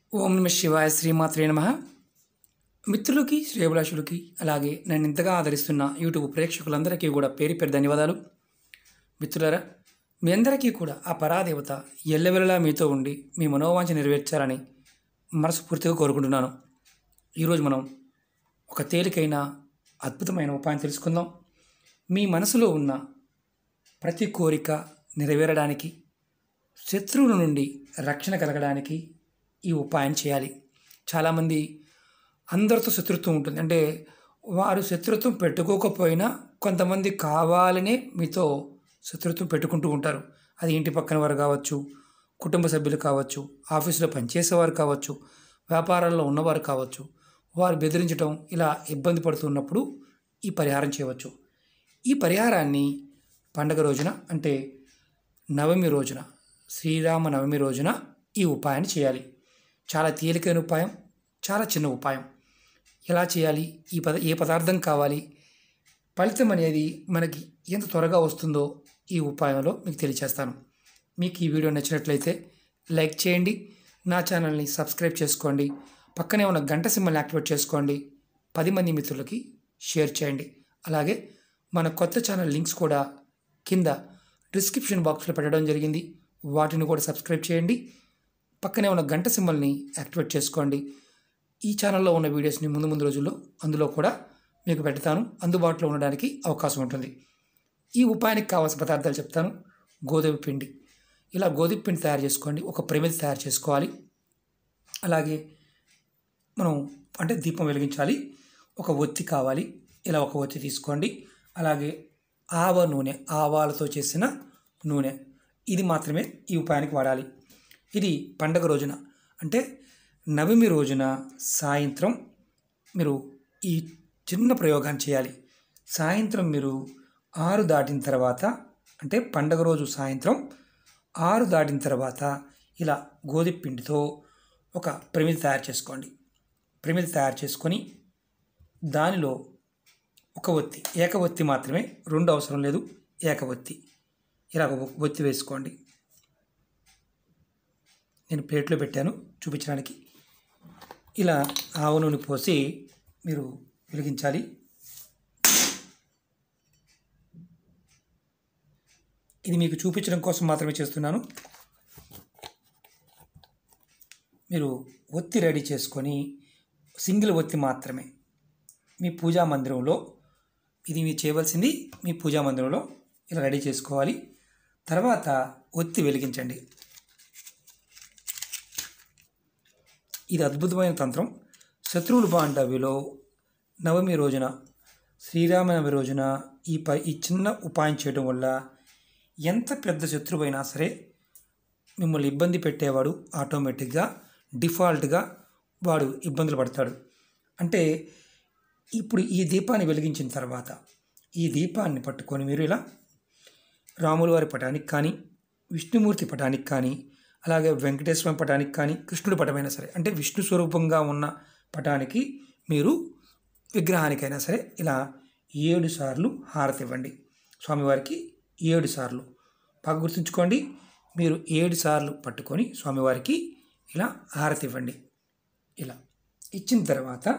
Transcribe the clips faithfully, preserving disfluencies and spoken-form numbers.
ఓం నమ శివాయ శ్రీమాత్రే నమః. మిత్రులకి శ్రేయోభిలాషులకి అలాగే నన్ను ఇంతగా ఆదరిస్తున్న యూట్యూబ్ ప్రేక్షకులందరికీ కూడా పేరు పేరు ధన్యవాదాలు. మిత్రులారా, మీ అందరికీ కూడా ఆ పరాదేవత ఎల్లవెల్లలా మీతో ఉండి మీ మనోవాంఛ నెరవేర్చాలని మనస్ఫూర్తిగా కోరుకుంటున్నాను. ఈరోజు మనం ఒక తేలికైన అద్భుతమైన ఉపాయం తెలుసుకుందాం. మీ మనసులో ఉన్న ప్రతి కోరిక నెరవేరడానికి, శత్రువుల నుండి రక్షణ కలగడానికి ఈ ఉపాయం చేయాలి. చాలామంది అందరితో శత్రుత్వం ఉంటుంది. అంటే వారు శత్రుత్వం పెట్టుకోకపోయినా కొంతమంది కావాలనే మీతో శత్రుత్వం పెట్టుకుంటూ ఉంటారు. అది ఇంటి పక్కన వారు కావచ్చు, కుటుంబ సభ్యులు కావచ్చు, ఆఫీసులో పనిచేసేవారు కావచ్చు, వ్యాపారాల్లో ఉన్నవారు కావచ్చు. వారు బెదిరించడం, ఇలా ఇబ్బంది పడుతున్నప్పుడు ఈ పరిహారం చేయవచ్చు. ఈ పరిహారాన్ని పండగ రోజున, అంటే నవమి రోజున, శ్రీరామ నవమి రోజున ఈ ఉపాయాన్ని చేయాలి. చాలా తేలికైన ఉపాయం, చాలా చిన్న ఉపాయం. ఎలా చేయాలి, ఈ పద ఏ పదార్థం కావాలి, ఫలితం అనేది మనకి ఎంత త్వరగా వస్తుందో ఈ ఉపాయంలో మీకు తెలియజేస్తాను. మీకు ఈ వీడియో నచ్చినట్లయితే లైక్ చేయండి, నా ఛానల్ని సబ్స్క్రైబ్ చేసుకోండి, పక్కనే ఉన్న గంట సింబల్ని యాక్టివేట్ చేసుకోండి, పది మంది మిత్రులకి షేర్ చేయండి. అలాగే మన కొత్త ఛానల్ లింక్స్ కూడా కింద డిస్క్రిప్షన్ బాక్స్లో పెట్టడం జరిగింది, వాటిని కూడా సబ్స్క్రైబ్ చేయండి, పక్కనే ఉన్న గంట సింబల్ని యాక్టివేట్ చేసుకోండి. ఈ ఛానల్లో ఉన్న వీడియోస్ని ముందు ముందు రోజుల్లో అందులో కూడా మీకు పెడతాను, అందుబాటులో ఉండడానికి అవకాశం ఉంటుంది. ఈ ఉపాయానికి కావాల్సిన పదార్థాలు చెప్తాను. గోధుమ పిండి, ఇలా గోధుమ పిండి తయారు చేసుకోండి. ఒక ప్రమిది తయారు చేసుకోవాలి. అలాగే మనం అంటే దీపం వెలిగించాలి. ఒక ఒత్తి కావాలి, ఇలా ఒక ఒత్తి తీసుకోండి. అలాగే ఆవ నూనె, ఆవాలతో చేసిన నూనె, ఇది మాత్రమే ఈ ఉపాయానికి వాడాలి. ఇది పండగ రోజున, అంటే నవమి రోజున సాయంత్రం మీరు ఈ చిన్న ప్రయోగాన్ని చేయాలి. సాయంత్రం మీరు ఆరు దాటిన తర్వాత, అంటే పండగ రోజు సాయంత్రం ఆరు దాటిన తర్వాత ఇలా గోధుమ పిండితో ఒక ప్రమిది తయారు చేసుకోండి. ప్రమిది తయారు చేసుకొని దానిలో ఒక ఒత్తి, ఏక ఒత్తి మాత్రమే, రెండు అవసరం లేదు, ఏక ఒత్తి, ఇలా ఒక ఒత్తి వేసుకోండి. నేను ప్లేట్లో పెట్టాను చూపించడానికి. ఇలా ఆవ నూనె పోసి మీరు వెలిగించాలి. ఇది మీకు చూపించడం కోసం మాత్రమే చేస్తున్నాను. మీరు ఒత్తి రెడీ చేసుకొని, సింగిల్ ఒత్తి మాత్రమే మీ పూజా మందిరంలో, ఇది మీరు చేయవలసింది మీ పూజా మందిరంలో ఇలా రెడీ చేసుకోవాలి. తర్వాత ఒత్తి వెలిగించండి. ఇది అద్భుతమైన తంత్రం. శత్రువులు బాంధవ్యలో నవమి రోజున, శ్రీరామనవమి రోజున ఈ ప ఈ చిన్న ఉపాయం చేయడం వల్ల ఎంత పెద్ద శత్రువైనా సరే మిమ్మల్ని ఇబ్బంది పెట్టేవాడు ఆటోమేటిక్గా డిఫాల్ట్గా వాడు ఇబ్బందులు పడతాడు. అంటే ఇప్పుడు ఈ దీపాన్ని వెలిగించిన తర్వాత ఈ దీపాన్ని పట్టుకొని మీరు ఇలా రాముల వారి పటానికి కానీ, విష్ణుమూర్తి పటానికి కానీ, అలాగే వెంకటేశ్వర పటానికి కానీ, కృష్ణుడి పటమైనా సరే, అంటే విష్ణు స్వరూపంగా ఉన్న పటానికి మీరు విగ్రహానికైనా సరే ఇలా ఏడు సార్లు హారతి ఇవ్వండి. స్వామివారికి ఏడు సార్లు బాగా గుర్తుంచుకోండి. మీరు ఏడు సార్లు పట్టుకొని స్వామివారికి ఇలా హారతి ఇవ్వండి. ఇలా ఇచ్చిన తర్వాత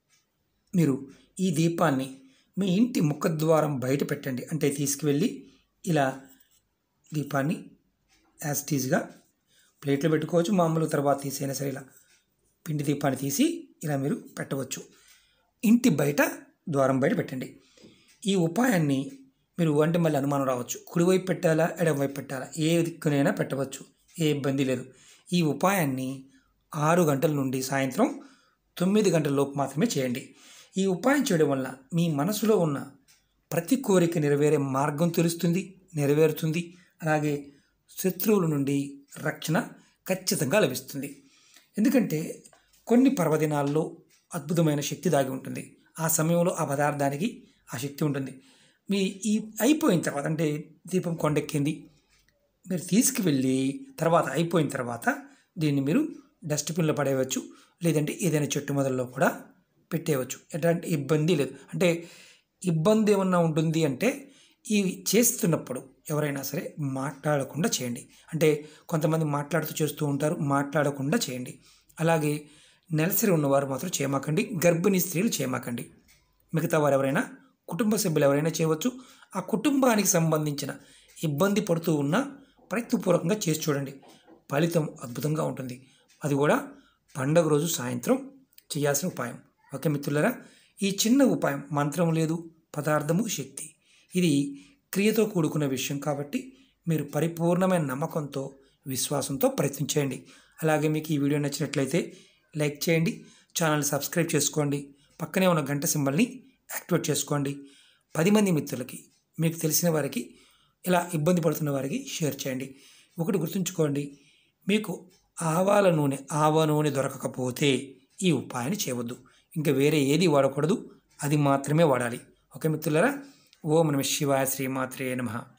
మీరు ఈ దీపాన్ని మీ ఇంటి ముఖద్వారం బయట పెట్టండి. అంటే తీసుకువెళ్ళి ఇలా దీపాన్ని యాజ్ టీజ్గా ప్లేట్లో పెట్టుకోవచ్చు, మామూలు తర్వాత తీసైనా సరే ఇలా పిండి దీపాన్ని తీసి ఇలా మీరు పెట్టవచ్చు. ఇంటి బయట ద్వారం బయట పెట్టండి. ఈ ఉపాయాన్ని మీరు అంటే మళ్ళీ అనుమానం రావచ్చు, కుడివైపు పెట్టాలా ఎడమవైపు పెట్టాలా, ఏ దిక్కునైనా పెట్టవచ్చు, ఏ ఇబ్బంది లేదు. ఈ ఉపాయాన్ని ఆరు గంటల నుండి సాయంత్రం తొమ్మిది గంటల లోపు మాత్రమే చేయండి. ఈ ఉపాయం చేయడం వల్ల మీ మనసులో ఉన్న ప్రతి కోరిక నెరవేరే మార్గం తెలుస్తుంది, నెరవేరుతుంది. అలాగే శత్రువుల నుండి రక్షణ ఖచ్చితంగా లభిస్తుంది. ఎందుకంటే కొన్ని పర్వదినాల్లో అద్భుతమైన శక్తి దాగి ఉంటుంది. ఆ సమయంలో ఆ పదార్థానికి ఆ శక్తి ఉంటుంది. మీ ఈ అయిపోయిన తర్వాత, అంటే దీపం కొండెక్కింది, మీరు తీసుకువెళ్ళి తర్వాత అయిపోయిన తర్వాత దీన్ని మీరు డస్ట్బిన్లో పడేయవచ్చు, లేదంటే ఏదైనా చెట్టు మొదల్లో కూడా పెట్టేయవచ్చు. ఎలాంటి ఇబ్బంది లేదు. అంటే ఇబ్బంది ఏమన్నా ఉంటుంది అంటే ఇవి చేస్తున్నప్పుడు ఎవరైనా సరే మాట్లాడకుండా చేయండి. అంటే కొంతమంది మాట్లాడుతూ చేస్తూ ఉంటారు, మాట్లాడకుండా చేయండి. అలాగే నెలసరి ఉన్నవారు మాత్రం చేయమాకండి. గర్భిణీ స్త్రీలు చేయమాకండి. మిగతా వారు ఎవరైనా కుటుంబ సభ్యులు ఎవరైనా చేయవచ్చు. ఆ కుటుంబానికి సంబంధించిన ఇబ్బంది పడుతూ ఉన్నా ప్రయత్నపూర్వకంగా చేసి చూడండి. ఫలితం అద్భుతంగా ఉంటుంది. అది కూడా పండగ రోజు సాయంత్రం చేయాల్సిన ఉపాయం. ఓకే మిత్రులారా, ఈ చిన్న ఉపాయం మంత్రం లేదు, పదార్థము శక్తి. ఇది క్రియతో కూడుకున్న విషయం కాబట్టి మీరు పరిపూర్ణమైన నమ్మకంతో విశ్వాసంతో ప్రయత్నించేయండి. అలాగే మీకు ఈ వీడియో నచ్చినట్లయితే లైక్ చేయండి, ఛానల్ సబ్స్క్రైబ్ చేసుకోండి, పక్కనే ఉన్న గంట సింబల్ని యాక్టివేట్ చేసుకోండి. పది మంది మిత్రులకి, మీకు తెలిసిన వారికి, ఇలా ఇబ్బంది పడుతున్న వారికి షేర్ చేయండి. ఒకటి గుర్తుంచుకోండి, మీకు ఆవాల నూనె ఆవ నూనె దొరకకపోతే ఈ ఉపాయాన్ని చేయవద్దు. ఇంకా వేరే ఏది వాడకూడదు, అది మాత్రమే వాడాలి. ఓకే మిత్రులారా, ఓం నమః శివాయ, శ్రీమాత్రే నమః.